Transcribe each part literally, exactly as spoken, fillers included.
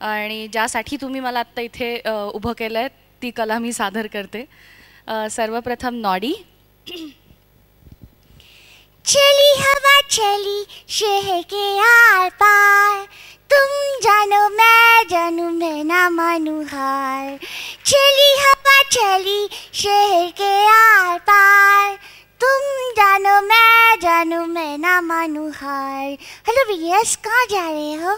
आणि ज्यासाठी तुम्ही मला आत्ता इथे उभं केलं आहे ती कला मी सादर करते. सर्वप्रथम नॉडी. चली हवा चली शहर के आर पार, तुम जानो मैं जानू मैं ना मानू हार. चली हवा चली शहर के आर पार, तुम जानो मैं जानू मैं ना मानू हार. हेलो भैया, कहाँ जा रहे हो?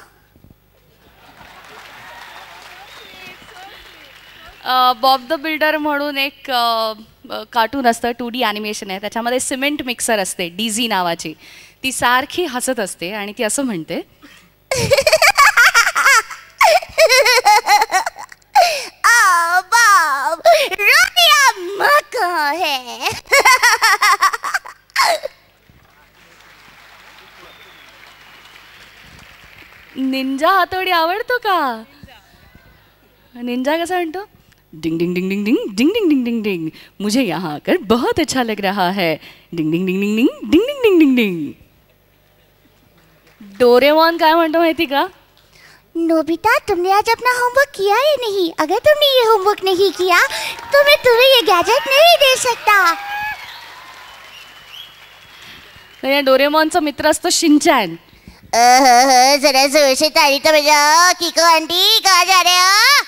बॉब द बिल्डर म्हणून एक कार्टून असतं, टू डी ॲनिमेशन आहे. त्याच्यामध्ये सिमेंट मिक्सर असते डीझी नावाची. ती सारखी हसत असते आणि ती असं म्हणते, ओ बॉब, रोनिया मको है. निंजा हातोडी आवडतो का? निंजा कसा म्हणतो? डिंग डिंग डिंग डिंग डिंग डिंग डिंग डिंग डिंग डिंग, मुझे यहाँ आकर बहुत अच्छा लग रहा है. डिंग डिंग डिंग डिंग डिंग डिंग डिंग डिंग डिंग डिंग. डोरेमॉन काय म्हणतो माहिती का? नोबिता, तुमने आज अपना होमवर्क किया या नहीं? अगर तुमने ये होमवर्क नहीं किया तो मैं तुम्हें ये गैजेट नहीं दे सकता. या डोरेमॉनचा मित्र असतो शिनचॅन. जरा जोर से ताली तो बजाओ. किको आंटी, कहाँ जा रहे हो?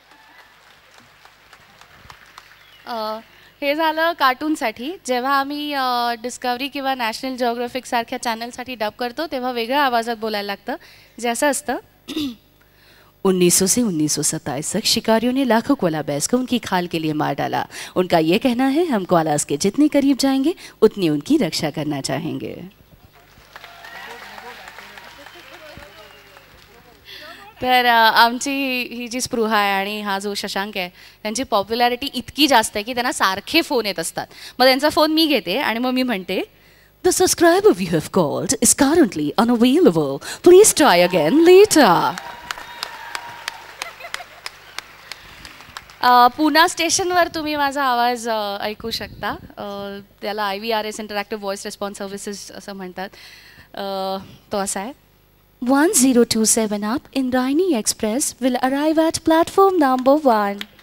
हे झालं कार्टूनसाठी. जेव्हा आम्ही डिस्कवरी किंवा नॅशनल जिओग्राफिक सारख्या चॅनलसाठी डब करतो तेव्हा वेगळ्या आवाजात बोलायला लागतं. जे असं असतं, उन्नीस सौ से उन्नीस सौ सत्ताईस तक शिकारियों ने लाखों कोला बैर्स को उनकी खाल के लिए मार डाला. उनका ये कहना है हम कोआलास के जितने करीब जाएंगे उतनी उनकी रक्षा करना चाहेंगे. तर आमची ही जी स्पृहा आहे आणि हा जो शशांक आहे त्यांची पॉप्युलॅरिटी इतकी जास्त आहे की त्यांना सारखे फोन येत असतात. मग त्यांचा फोन मी घेते आणि मग मी म्हणते, the subscriber you have called is currently unavailable, please try again later. Pune स्टेशनवर तुम्ही माझा आवाज ऐकू शकता. त्याला I V R S interactive voice response services असं म्हणतात. तो असा आहे, one zero two seven up in Raini Express will arrive at platform number one.